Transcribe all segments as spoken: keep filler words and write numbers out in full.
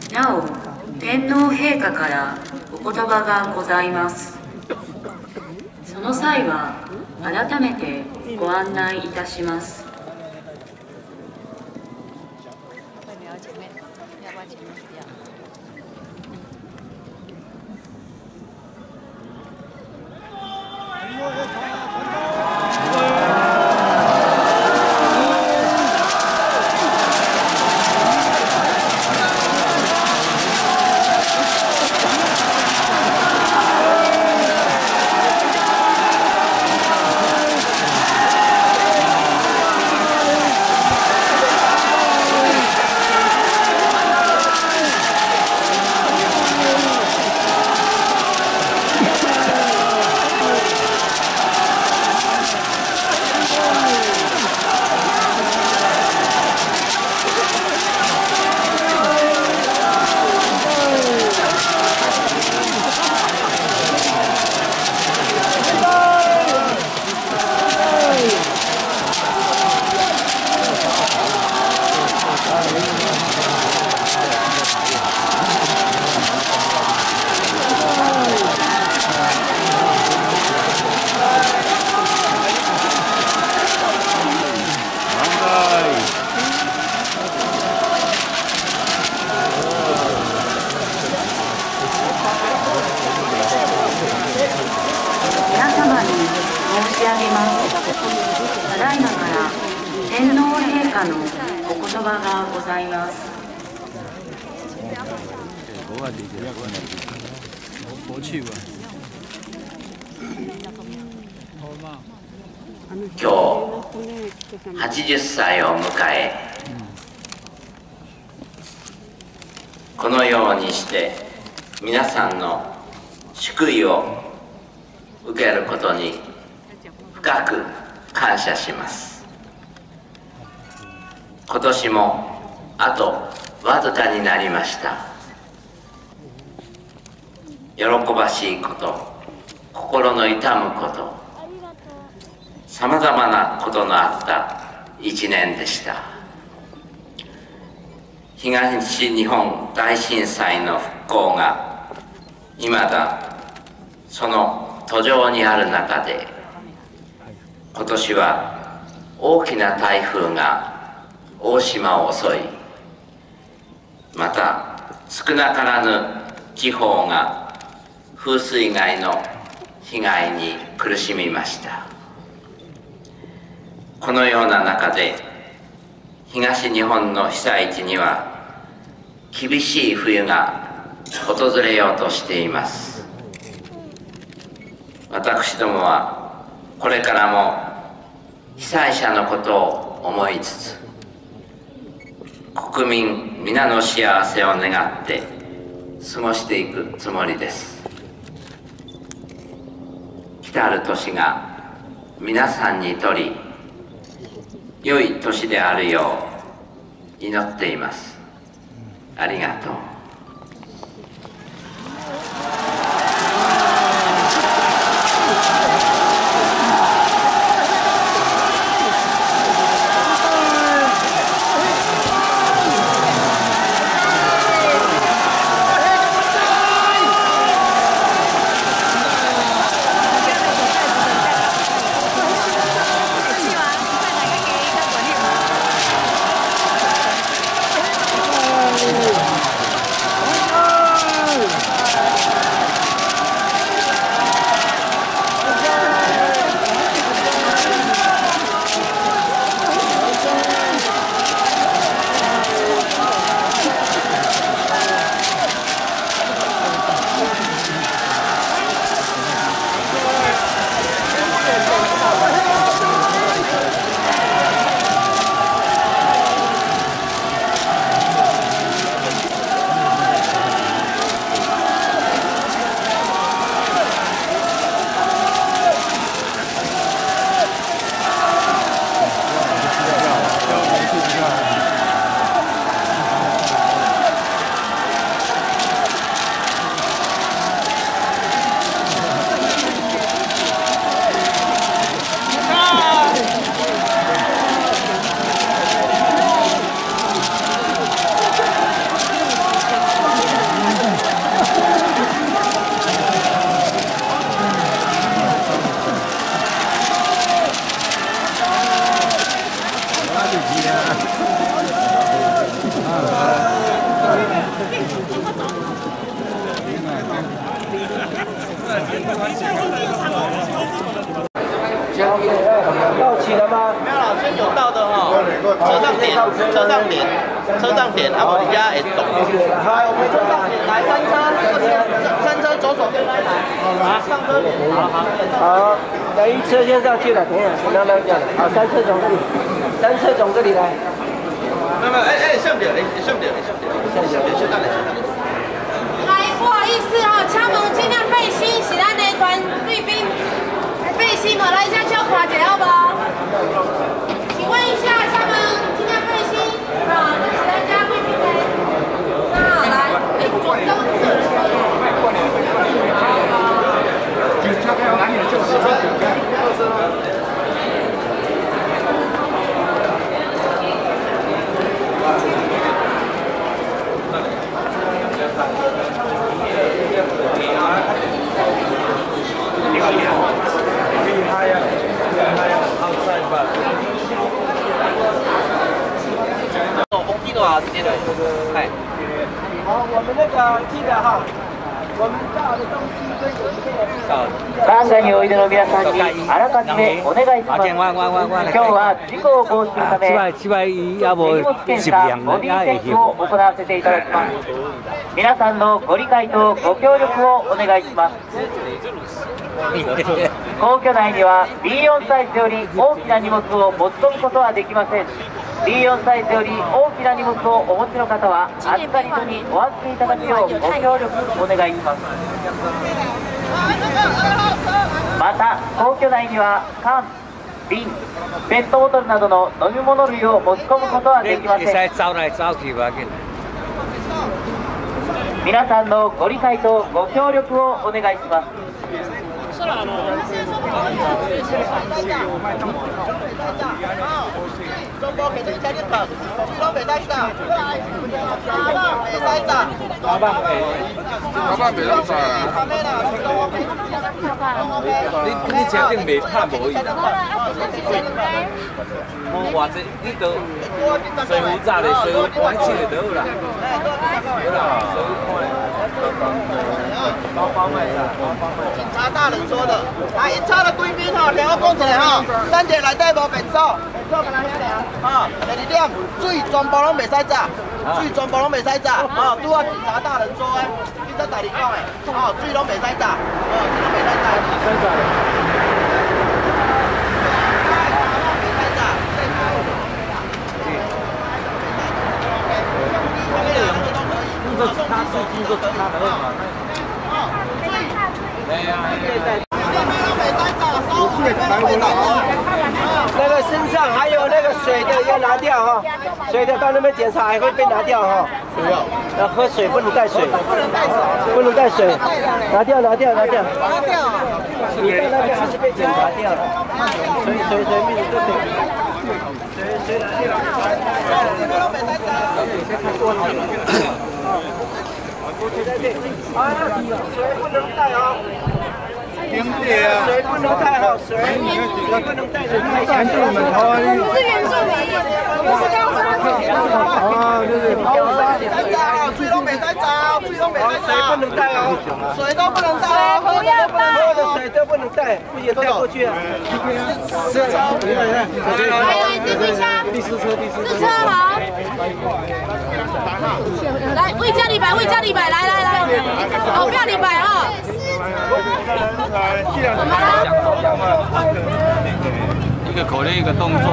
なお、天皇陛下からお言葉がございます。その際は改めてご案内いたします。ただいまから天皇陛下のお言葉がございます。 今日はちじゅっさいを迎え、このようにして皆さんの祝意を受けることに深く感謝します。今年もあとわずかになりました。喜ばしいこと、心の痛むこと、さまざまなことのあった一年でした。東日本大震災の復興がいまだその途上にある中で、今年は大きな台風が大島を襲い、また少なからぬ地方が風水害の被害に苦しみました。このような中で東日本の被災地には厳しい冬が訪れようとしています。私どもはこれからも被災者のことを思いつつ、国民皆の幸せを願って過ごしていくつもりです。来たる年が皆さんにとり良い年であるよう祈っています。ありがとう。 到齐了吗？ 没有啦，先有到的哈，车上点，车上点，车上点，啊，我们家也懂。好，我们车上点，来三车，三车左手边来来，啊，上车点，好好。 好，来一车先上去了，等一下，我刚刚讲的，好，三车从这里，三车从这里来。 没有没有，哎哎，上不了，哎，上不了，上不了，上不了，上到来，上到来。 来，不好意思哈，敲门尽量背心，是咱的团贵宾。背心嘛，来一下叫垮姐好不好？请问一下，他们今天背心啊，是咱家贵宾的。那来，哎，左右侧的时候。警察要拿你的就是车。 哎，好，我们那个记得哈，我们到的东西跟有一个。 バンガにおいでの皆さんにあらかじめお願いします。今日は事故を防止するため、手荷物検査ボディチェックを行わせていただきます。皆さんのご理解とご協力をお願いします。皇居内には ビーよん サイズより大きな荷物を持ち込むことはできません。ビーよん サイズより大きな荷物をお持ちの方は預かり所にお預けいただくようご協力お願いします。また皇居内には缶、瓶、ペットボトルなどの飲み物類を持ち込むことはできません。皆さんのご理解とご協力をお願いします。 中国给人家的跑，去拢袂使走，袂使走。八百袂，八百袂使走啊！你你车顶袂拍无伊。我话这你都水壶炸的，水壶关起来就好啦。对啦，水壶关。包包卖啦，警察大人说的，来一车的贵宾吼，听我讲一下吼，咱这内底无便所，便所干那遐尔，吼，第二点，水全部拢袂使炸，水全部拢袂使炸，吼，拄啊警察大人说诶，你在代理讲诶，吼，水拢袂使炸，吼，水拢袂使炸，袂使炸。这是他最近都是他的嘛。哎呀， 那个身上还有那个水的要拿掉哈，水的到那边检查还会被拿掉哈。 不要， 要喝水不能带水， 不能带水， 不能带水，拿掉拿掉拿掉。 拿掉。 你到那边还是被检查掉了，水水水命都可以。水水水。啊，水不能带哦。水不能带哦，水水不能带的太严重了。 我们是原住民，我们是高山。 啊，对对。 水都没带走，水都没带走。 水不能带哦， 水都不能带哦，喝的都不能喝的水都不能带，不也带过去啊？ 四车， 还有一支机枪， 第四车，第四四车好。来，魏家李白，魏家李白，来来来，哦，不要李白哦。 一个口令，一个动作。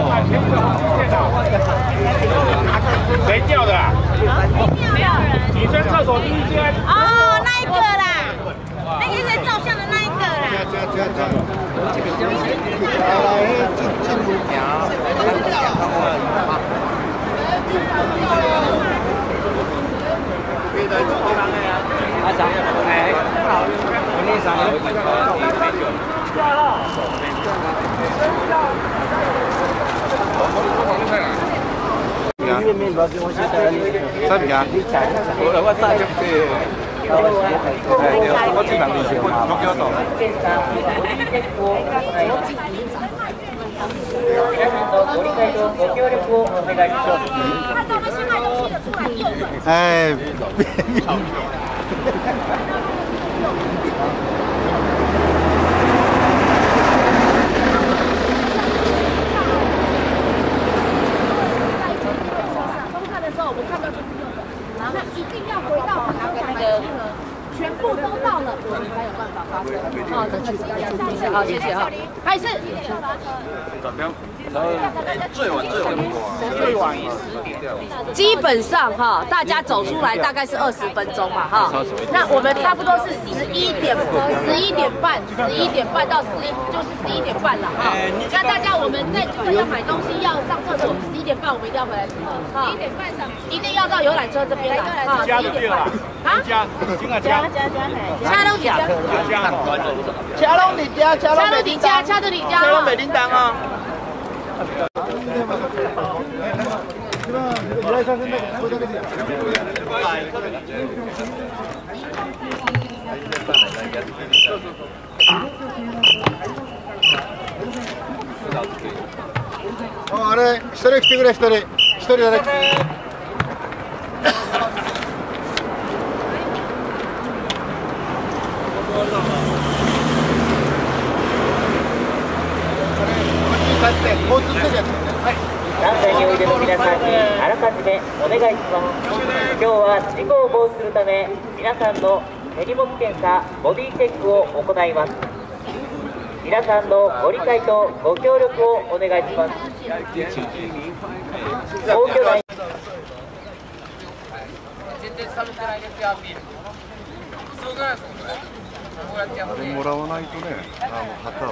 谁叫的啊？女生厕所第一间。 哦，那一个啦，那个在照相的那一个啦。 阿长，哎，我那上有一个下了。 面面包给我写在那里。 真㗎？我我揸咗嘅。係，我知能力少嘛，我叫到。 皆さんのご理解とご協力をお願いします。 看到那些卖东西的出来用。 哎， 我们看到就是用的，那一定要回到我们刚才的全部都到了，我们才有办法发生。好，这个是好，谢谢哈。开始。 最晚最晚最晚也十点。 基本上哈，大家走出来大概是二十分钟嘛哈。那我们差不多是十一点，十一点半，十一点半到十一就是十一点半了哈。那大家我们在就是要买东西要上厕所，十一点半我们一定要回来。十一点半上，一定要到游览车这边来哈。十一点半啊？加，加加加，加都加， 加拢你家，加拢你家，加都你家， 加拢美叮当啊。 あれ、一人来てくれ、一人、一人誰。 団体においでの皆さんにあらかじめお願いします。今日は事故を防止するため皆さんの手荷物検査、ボディチェックを行います。皆さんのご理解とご協力をお願いします。皇居内全然寒くないですよ。そうなんです。こうやってやって。 もらわないとね、あの旗を。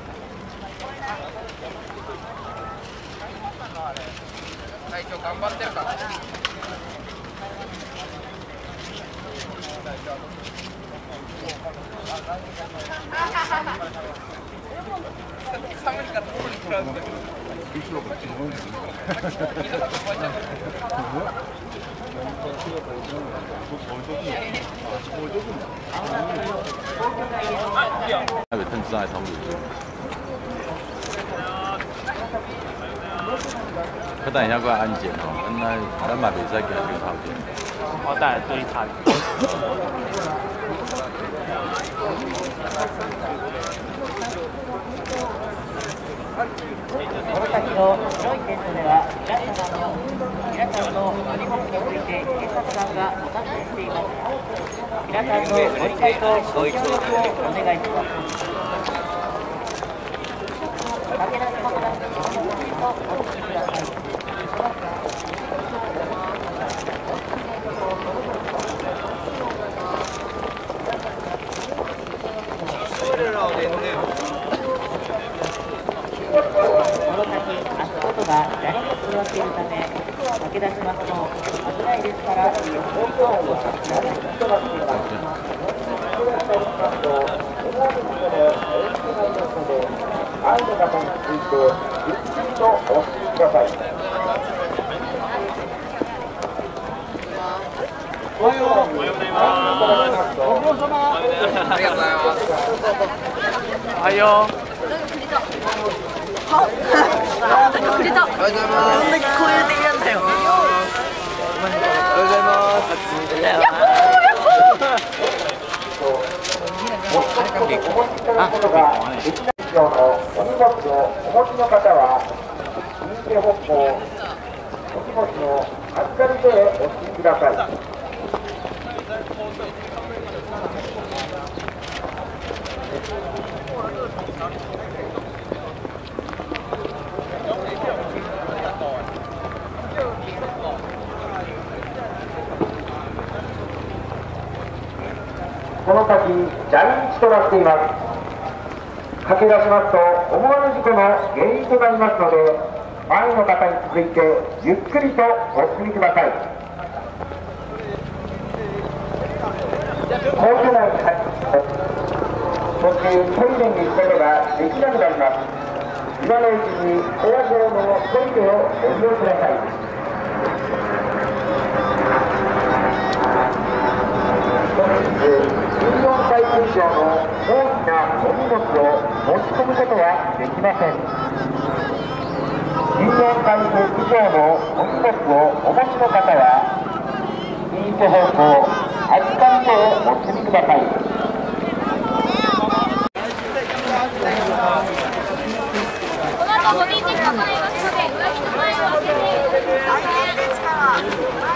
隊長頑張ってるから。寒いからどこに来るんだよ。 台北政治爱常委。 佢等一下过来安检哦，咱来咱嘛袂使行这个头前。 我带来对他。 この先の白いテントでは皆様の皆さんのお荷物について警察官がお尋ねしています。皆さんのご理解とご協力をお願いします。竹田島からお願いとお聞きください。 この先、足元が砂利に座っているため、駆け出しますと危ないですから、大丈夫をなるべくとなっています。この辺りにますと、思わぬところでおいしくなりますので、安易な方について、ゆっくりとお進みください。おはようございます。ご苦労様。ありがとうございます。 おはよう。 好，くれた。おはようございます。なんで聞こえてるやんだよ。 おはようございます。 やっほーやっほー。 お荷物をお持ちの方は、右手方向、お荷物の預かり所へお進みください。 この先、砂利道となっています。駆け出しますと思わぬ事故の原因となりますので、前の方に続いてゆっくりとお進みください。皇居内に入って途中トイレに行くことができなくなります。今のうちにおら上のトイレをご利用ください。 じゅうよんさい以上の大きなお荷物を持ち込むことはできません。じゅうよんさい以上のお荷物をお持ちの方は、右手方向、預かり所へお進みください。 この後ボディチェック行いますので、上着の前を開けて大変ですから。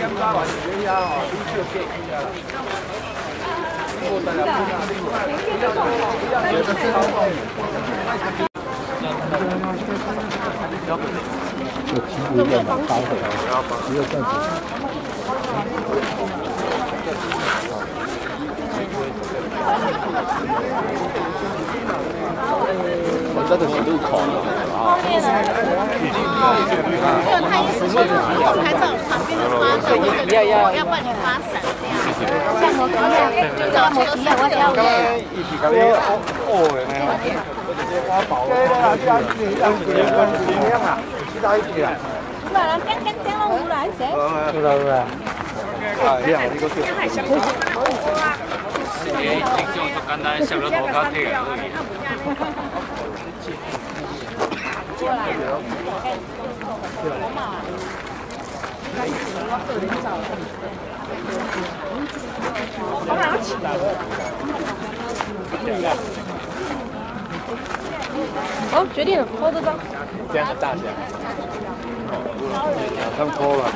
这其实有点蛮高的，只有这样子。我这个是路口啊。 没有太死气，有拍照旁边的花上或者要要帮你发伞这样。像我一样，就像我一样，我只要我。 一起搞的哦，花宝。对啦，这样子，这样子，这样啊，其他一起啊。 不然跟跟跟我无来谁？ 对啦对啦。啊，这样这个就。 诶，影像就简单，摄了涂骹体而已。 好，决定了，拍这张。 这样的大小。马上脱了。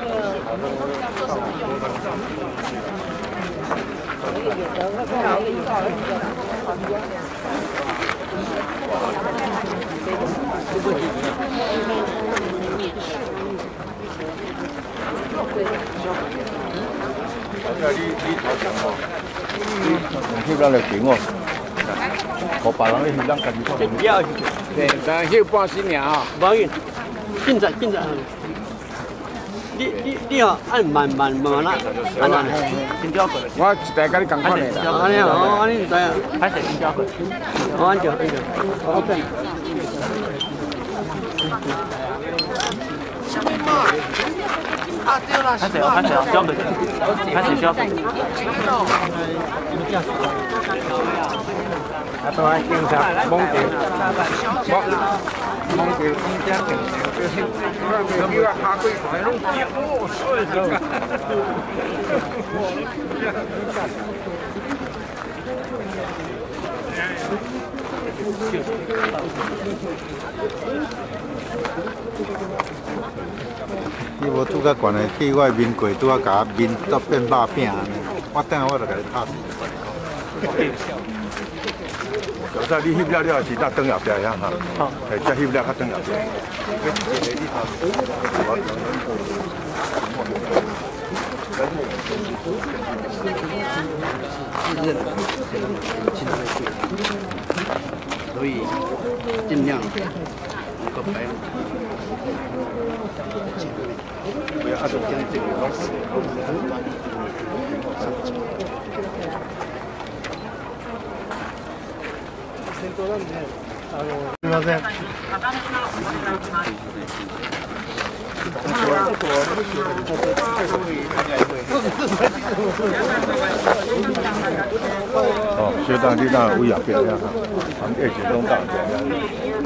你你头上哦，你翕咱就停哦，我别人你翕咱家己看。不要，对，咱翕半身尔啊， 无要紧，紧着紧着。你你你哦，按慢慢慢慢啦，按慢，先交过来。 我一代甲你共款的啦。 安尼哦，安尼唔知啊，还是先交过来。好，安就安就，好变。啊对啦，开始哦，开始哦，交过去，开始交过去。啊，都爱警察猛点，猛猛点，空间点，就是，你话下跪台拢跌哦，衰咗。 你无拄较悬的，去我面过，拄啊甲面都变肉饼安尼，我等下我就甲你拍死。有时你翕了了是搭转后壁呀哈，好，哎，再翕了较转后壁。 所以尽量能够培养。 不要按照这样这个东西。すみません。哦，学长，你当有养别人哈，咱们一起弄大点呀。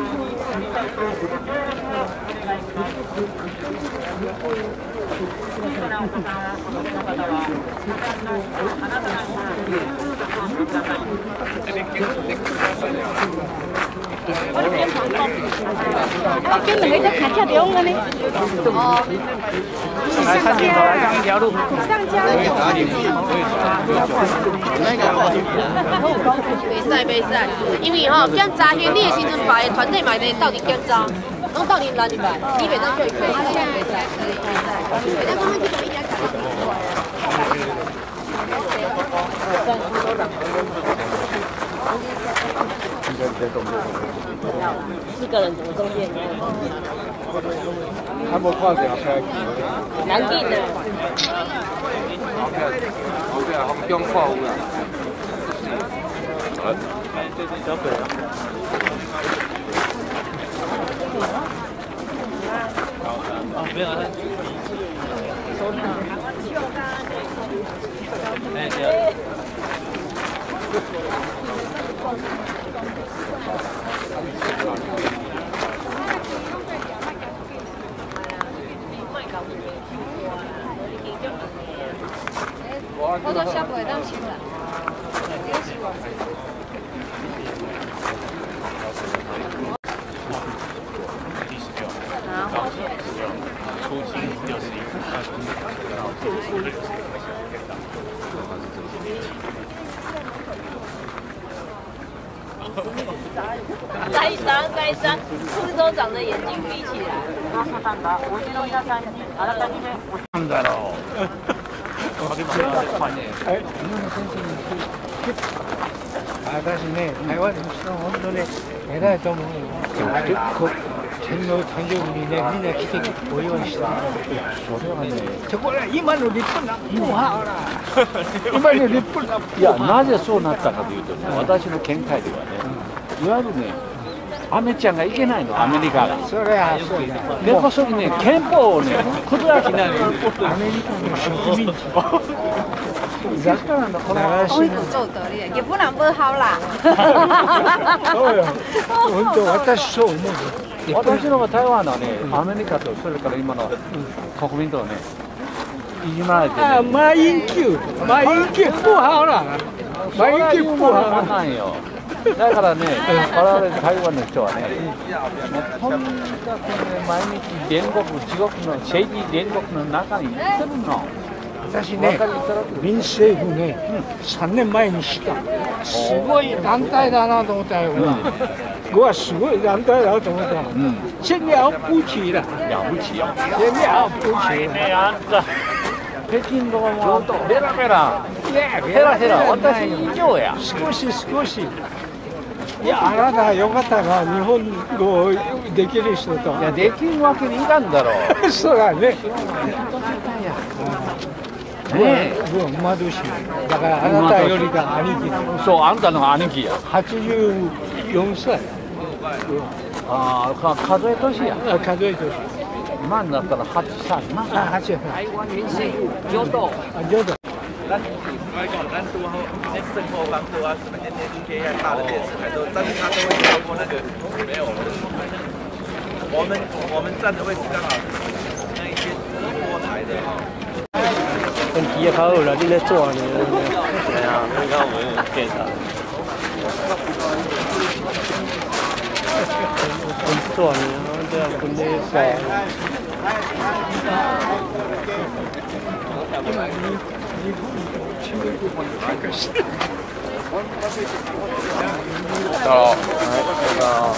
啊，今两个在开车中了呢。哦。 来，看镜头，来上一条路。 上交流。袂使袂使，因为吼检查迄你的时阵排的团队嘛咧斗阵检查，拢斗阵咱就排，你袂当叫伊排，袂使袂使，袂当讲你去做一家厂。四个人怎么中间？ 他无看到开。 难进的。 后壁后壁风中看有啦。好，小鬼啊。哦，没有了。哎，对。 我都小鬼当先啦。 第十六，初级六十一。 该杀该杀，副州长的眼睛闭起来。 なんだろう。私ね、台湾の人は本当ね、偉いと思うよ。結構、天皇誕生日にね、みんな来てお祝いした。それはね、ところが今の立派な、もうは今の立派な。 いや、なぜそうなったかというとね、私の見解ではね、いわゆるね、アメちゃんがいけないの、アメリカが。 それはそうだ。 根こそぎね、憲法をね、崩しないの。 アメリカの植民地。 だからのこの我有做得力，也不能不好啦。 そうよ。本当私そう思う。 私の台湾はね、アメリカとそれから今の国民とね、いじめられてね。 あ、马英九、马英九不好啦。馬英九不好なんよ。だからね、我々台湾の人はね、とにかくね、毎日煉獄、地獄の政治煉獄の中に生きてるの。 私ね、民政府ね、さんねんまえに知った。すごい団体だなと思ったよ。我はすごい団体だと思った。这了不起了， 了不起よ。 这了不起了。 北京のもヘラヘラ、ヘラヘラ、私以上や。 少し少し。いや、あなたよかったな、日本語できる人と。 いや、できるわけにいかんだろう。 そうだね。 ねえ、 うわ、貧しい。だからあなたよりが兄貴。 そう、あんたの兄貴や。 はちじゅうよんさい。 ああ、数え年や。 数え年。 今になったらはちさいな。 あ、はちさい。 台湾民政府教导。 啊，教导。 咱来讲，咱都好，那生活方式啊，什么 N H K 啊，大的电视台都，但是他都会跳过那个没有。我们我们站的位置刚好那一些直播台的哈。 问题也好了，你在做呢？ 对啊，你看我们电视。 做呢，这样跟那个。 好，这个。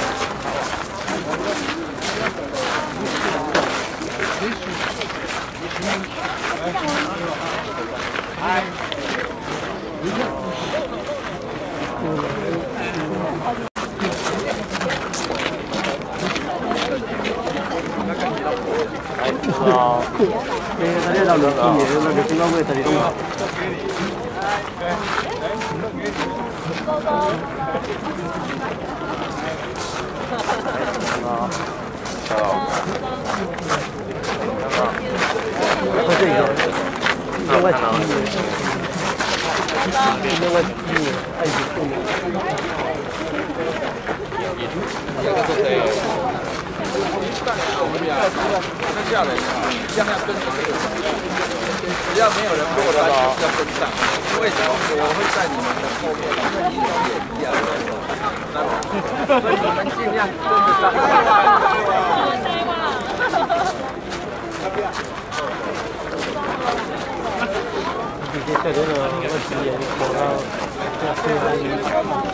啊，对，大家到了今年那个新高会这里弄好。啊，好。我这个，另外七年，另外七年，二十四年。 这个是谁？那下来，这样要跟上，只要没有人落单，就是要跟上。为什么我会在你们的后面？你们也一样，所以你们尽量跟得上。 这些这个问题也走到这非常严重。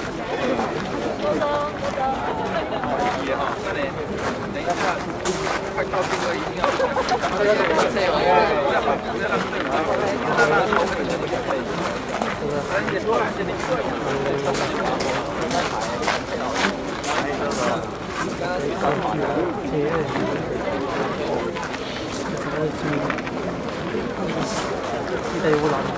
等一下，快到定位一定要走。 左五郎。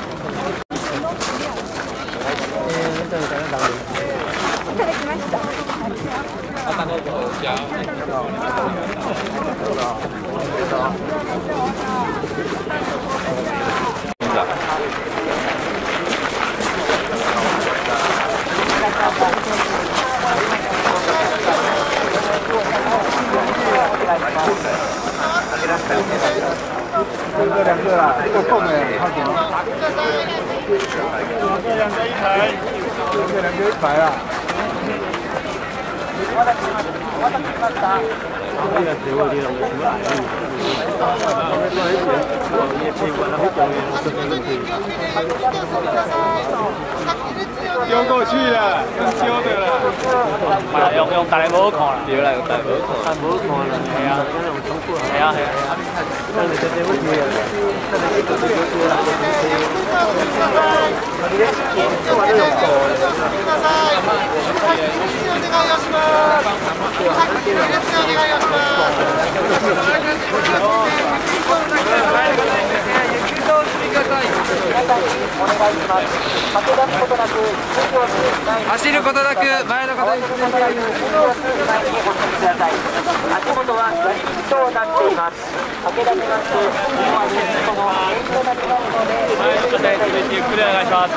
えー、みたいな感じで。いただきました。 あ、どうぞ。じゃあ。 这个两个啦，够够没？好点。 这两个一排， 这两个一排啊。 这个给我的，我丢过去了，用丢的了。 唔係用用大帽看啦， 對啦，用大帽看。 大帽看啦，係啊，係啊係啊。 走ることなく前の方に進んでください。 足元は砂利道となっています。駆け出しますと、思わずその延長が違うので、 ゆっくりお願いします。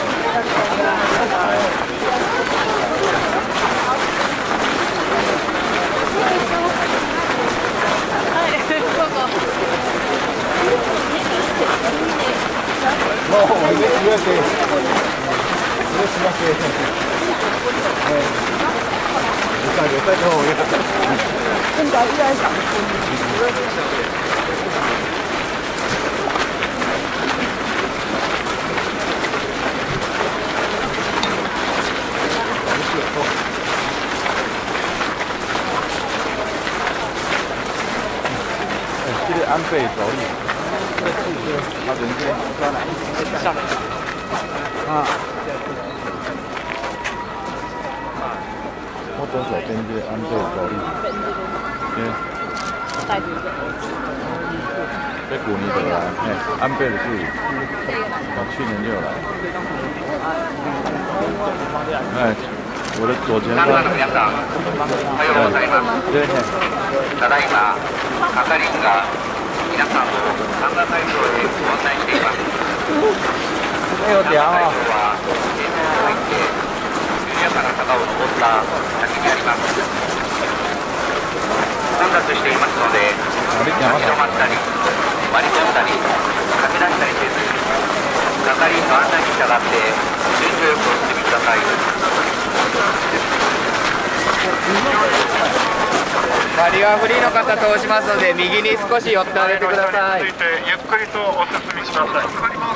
もう上上上上します。上上上の上。现在依然想。 这个安倍走路，这个汽车，他人家抓来上啊。我左手边这个安倍走路，对。带住一个。在古尼的来，哎，安倍的助理，我去年就有来。哎。我的左前方。 参加の皆さん、おはようございます。ただいま、係員が皆さんを参加会場へご案内しています。 目を出会おう。 参加会場は、園内に入って緩やかな坂を登った先にあります。混雑していますので、立ち止まったり、割り込んだり、駆け出したりせず、係員の案内に従って順序よくお進みください。 バリアフリーの方通しますので右に少し寄ってあげてください。 ゆっくりとお進みしなさい。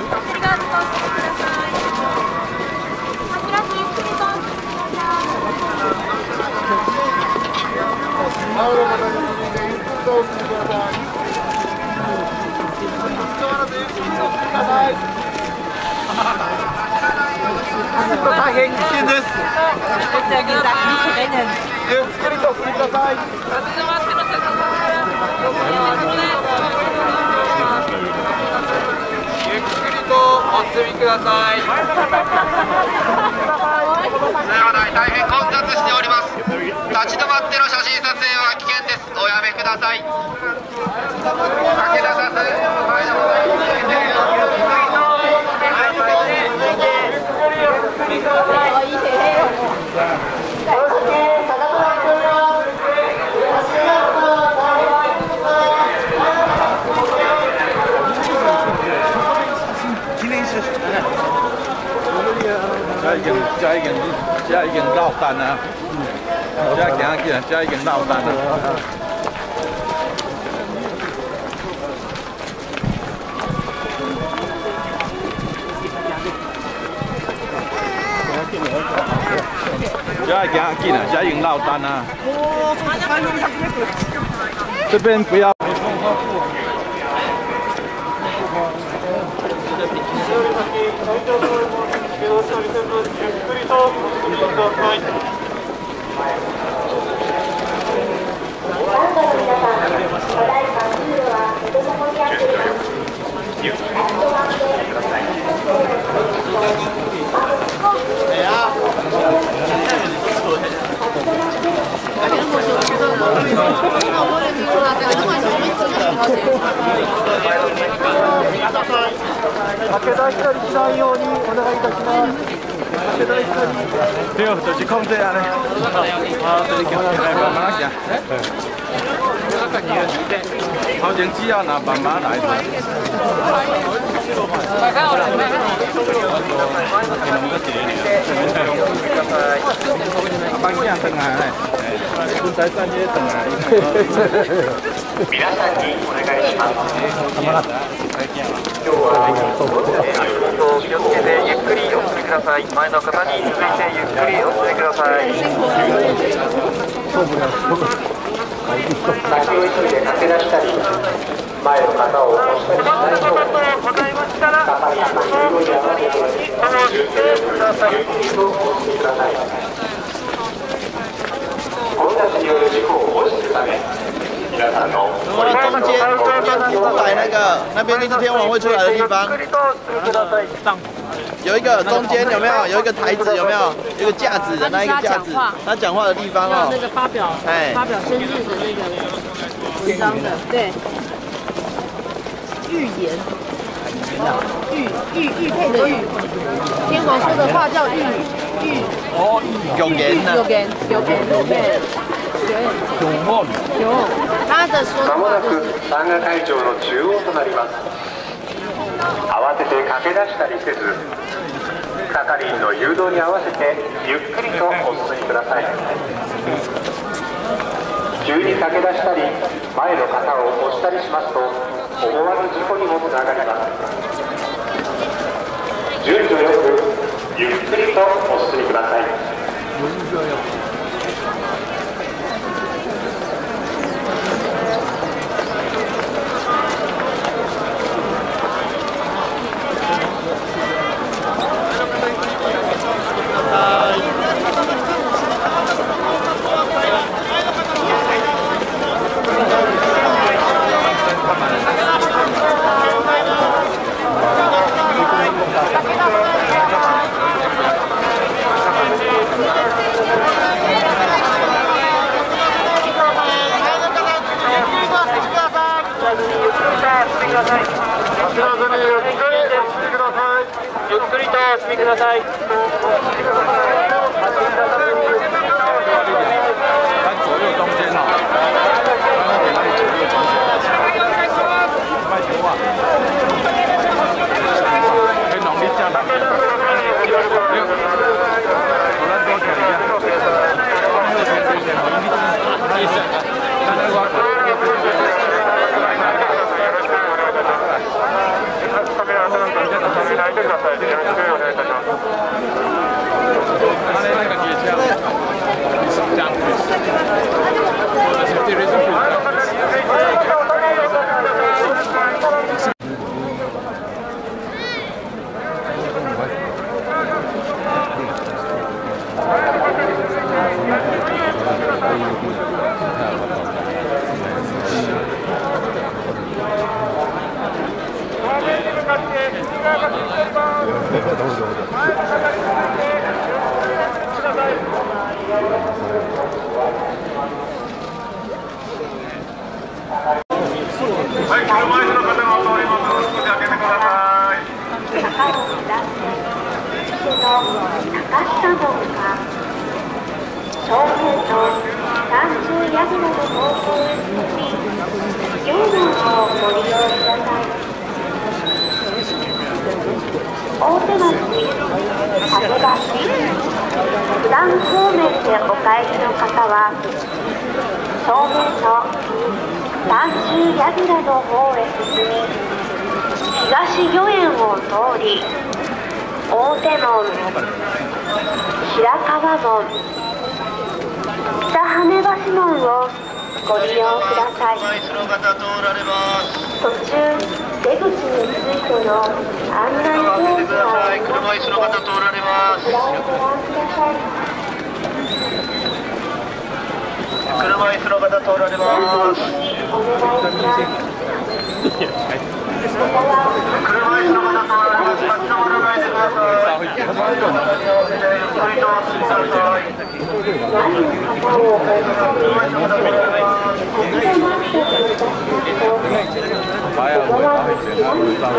大変危険です。 ゆっくりと振りください。 ゆっくりとお進みください。 大変混雑しております。立ち止まっての写真撮影は危険です。おやめください。駆け出さず前の方に進んで已經，這已經，這已經落單啦，這行嘅，這已經落單啦。這行緊了，這已經落單啦。這邊不要。 駆け出したりしないようにお願いいたします。駆け出したり。 對哦，就是控制啊嘞。啊，這裡叫，來，慢慢講。 头前只要拿斑马来。大概有两百。番茄等下ね，คุณใช้番茄等下。 皆さんにお願いします。今日は足元気をつけてゆっくりお進みください。前の方に続いてゆっくりお進みください。先を急いで駆け出したり、前の方を押したりしないよう、係員の誘導に合わせてゆっくりください。ゆっくりとお進みください。混雑による事故を防止するため。中间有摆那个那边就是天网会出来的地方，有一个中间有没有？有一个台子有没有？有一个架子的那一个架子，他讲话的地方哦。 那个发表，哎，发表生日的那个文章的，对，预言，预预预配的预，天皇说的话叫预预哦，有言呢， 有言有言对。 まもなく参賀会場の中央となります。慌てて駆け出したりせず、係員の誘導に合わせてゆっくりとお進みください。急に駆け出したり前の方を押したりしますと思わぬ事故にもつながります。順序よくゆっくりとお進みください。ゆっくりとお進みください。 看左右中间哦，卖球啊，跟农民家人，我咱多看一下，没有钱钱钱，我一定，那那个。 はい、車椅子の方がお通ります。少し開けてください。 坂を下っての高下門が正面のさんじゅうヤードの方向へ進み、両門をご利用ください。大手町、竹橋、九段方面でお帰りの方は正面の三重櫓の方へ進み、東御苑を通り、大手門、白川門、北羽橋門をご利用ください。途中、出口についての案内表示がありますので、ご覧ください。 車椅子の方通られます。 お願いします。 車椅子の方通られます。立ち止まらないでください。ゆっくりとお進みください。 前の方をお待ちください。立ち止まってください。お側の際に曲がります。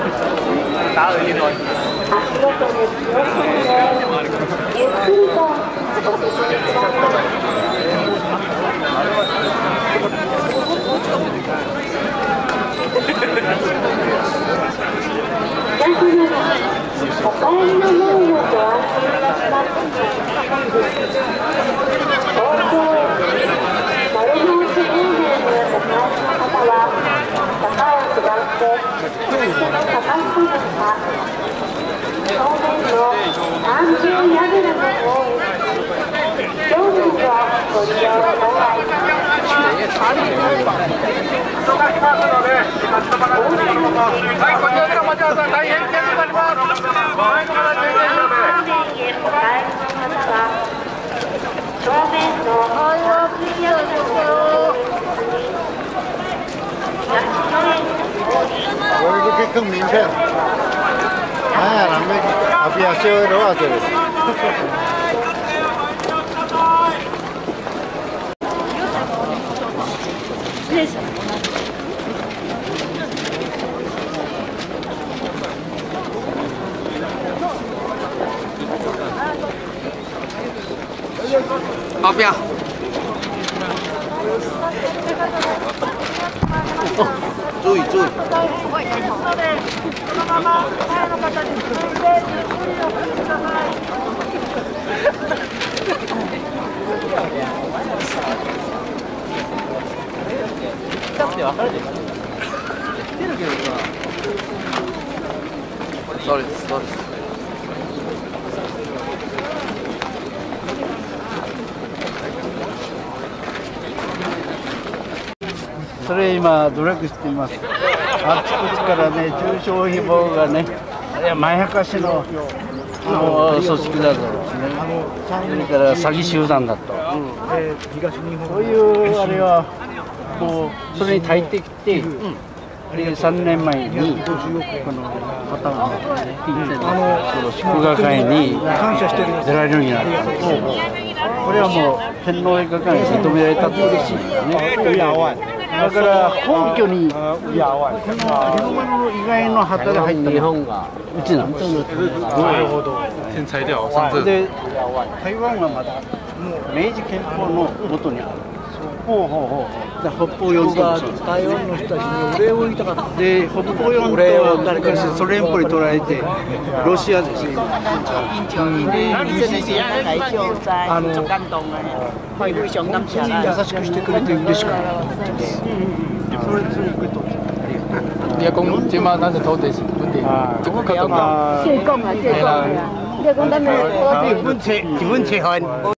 足元に気をつけて、ゆっくりとお進みください。 お帰りの前をご案内いたします。東京丸の内方面へお帰りの方は坂を下って右手の坂下が正面の三重櫓の方へ正面をご利用願います。はい、こちらから町田さん大変気をつけております。前の方へお帰りの方は正面の三重櫓の方へ我这个更明确了。哎，咱们啊，不要修多少这里。 好，不要。哦，注意注意。そうです、そうです。 それ今努力しています。あちこちからね、中小規模がね、いやまやかしのの組織だぞ、ね、それから詐欺集団だと、うん、そういうあれはもうそれに耐えてきて、うん、さんねんまえにこの方が祝賀会に出られるようになったんです。これはもう天皇陛下から認められたって嬉しいですね。だから本拠にこの日本の以外の旗が入った日本がうちなんですよ。なるほど。で台湾はまだ明治憲法の元にある。ほうほうほう。北方四島台湾の人たちにお礼を言いたかった。で北方四島は昔ソ連邦に取られてロシアですよ。あの優しくしてくれて嬉しかった。それそれ受け取って。 你講即馬咱是土地是本地，這個確定。 借講啊，借講啊，借講咱們土地。 基本切基本切開。